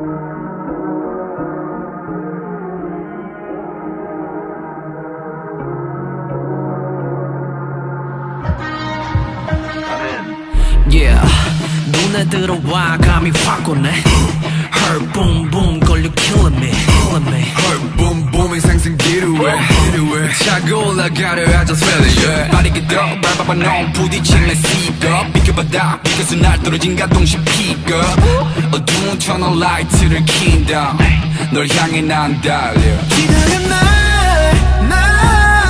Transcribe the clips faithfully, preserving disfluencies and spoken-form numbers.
Yeah, 눈에 들어와 감이 확 오네. Her boom boom 걸려 killing me, killing me. Her boom booming 상승 지루해, 지루해. 차고 올라가려 I just feel it, yeah. 빠르게 더 밟아봐 넌 부딪히면 C급 비켜봐다 비켜서 날 떨어진가 동시에 pick up. 어두운 터널 라이트를 킨다 널 향해 난 달려. 기다려 날, 날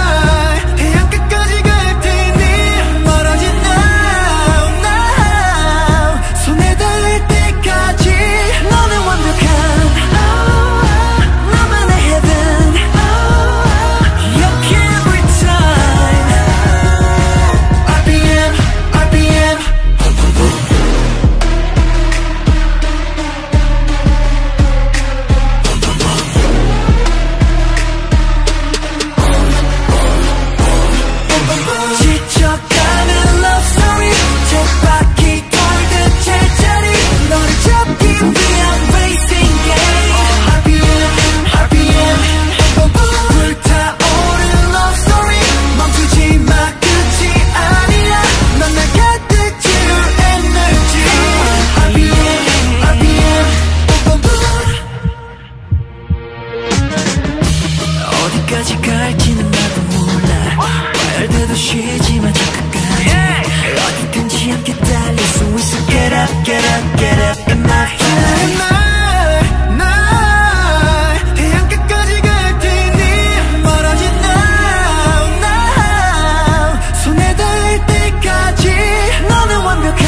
어디까지 갈지는 나도 몰라. 말대도 쉬지만 잠깐까지 어디든지 함께 달릴 수 있어. Get up, get up, get up in my head. 날, 날 해안가까지 갈 테니 멀어진 now, now 손에 닿을 때까지 너는 완벽한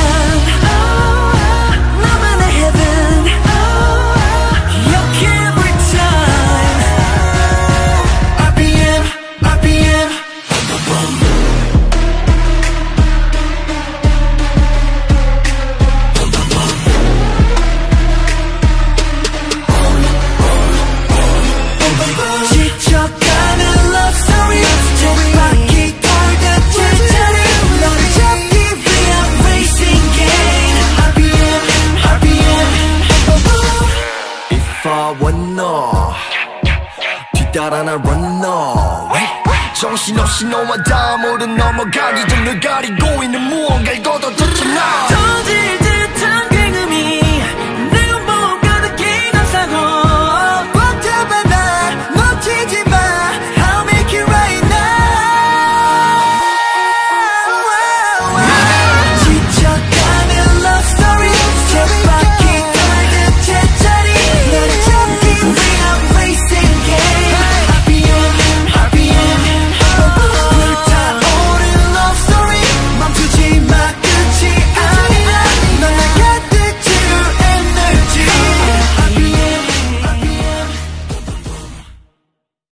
나만의 heaven. You're every time. R P M, R P M. 지쳐가는 love story. 쳇바퀴 돌듯 제자리 너를 잡기 위한 racing game. R P M, R P M. If I were 너 뒤따라 날 run away. 정신없이 너와 다음으로 넘어가기 전 널 가리고 있는 무언가를 걷어줬잖아.